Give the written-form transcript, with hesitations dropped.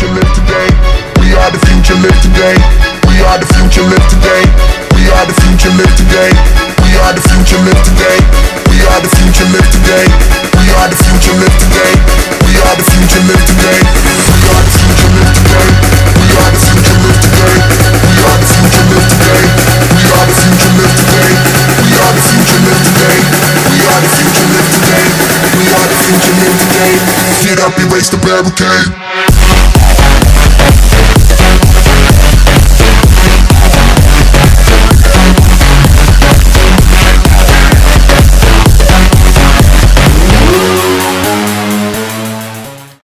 future, live today. We are the future, live today. We are the future, live today. We are the future, live today. We are the future, live today. We are the future, live today. We are the future, live today. We are the future, live today. We are the future, live today. We are the future, live today. We are the future, live today. We are the future, live today. We are the future, live today. We are the future, live today. We are the future, live today. Get up, erase the barricade.